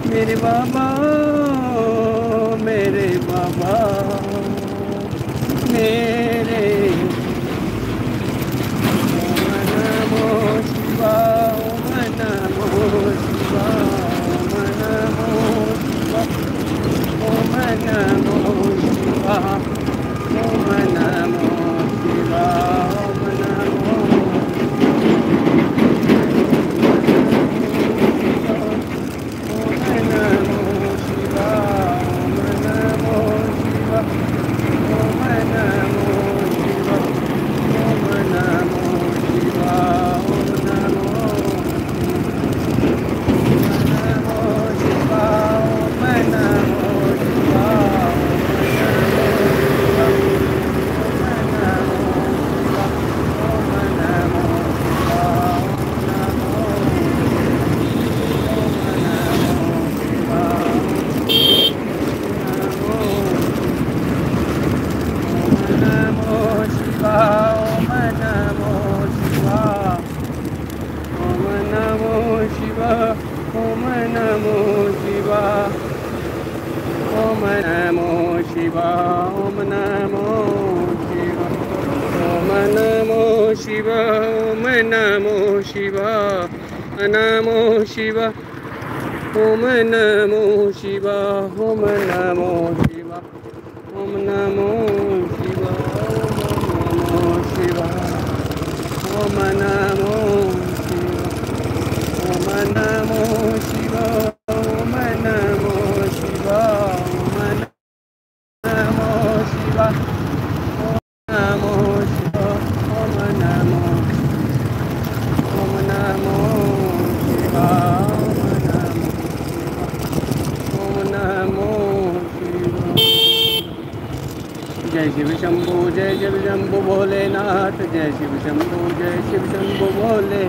मेरे बाबा मेरे बाबा मेरे ओम नमो शिवाय ओम नमो शिवाय ओम नमो शिवाय ओम नमो शिवाय ओम नमो Om Namo Shivaya, Om Namo Shivaya, Om Namo Shivaya, Om Namo Shivaya, Om Namo Shivaya, Om Namo Shivaya, Om Namo Shivaya, Om Namo Shivaya, Om Namo Om Namo Shivaya. जय शिव शंभू भोलेनाथ जय शिव शंभू भोले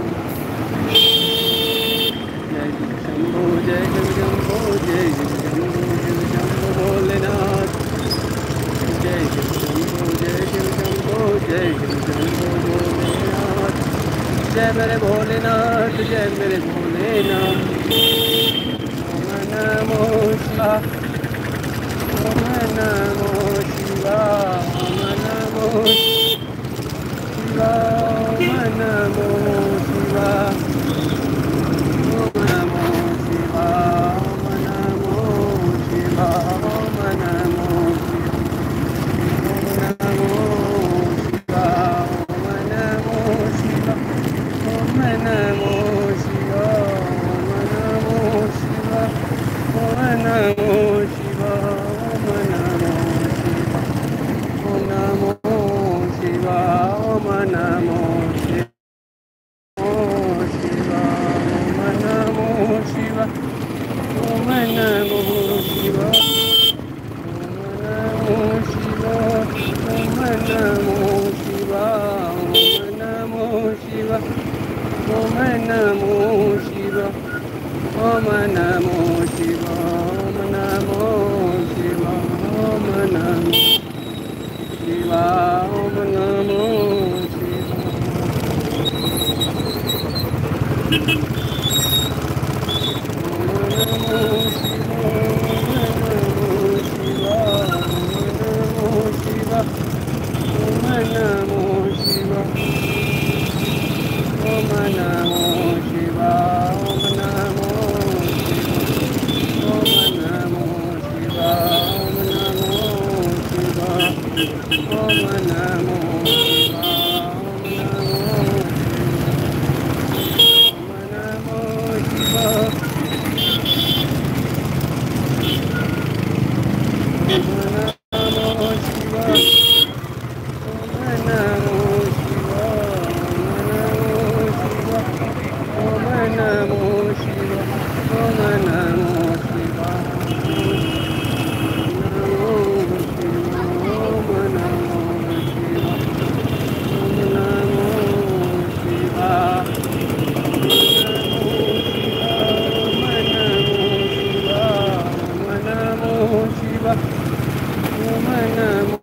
जय शिव शंभू शिव शंभू भोलेनाथ जय शिव शंभू जय शिव शंभू भोलेनाथ जय मेरे भोलेनाथ जय मेरे भोलेनाथ ओम नमो शिवाय ओम नमो Om Namo Shivaya, Om Namo Shivaya, Om Namo Shivaya, Om Namo Shivaya, Om Namo Shivaya, Om Namo Shivaya, Om Namo Shivaya, Om Namo Shivaya, Om Namo Om Namo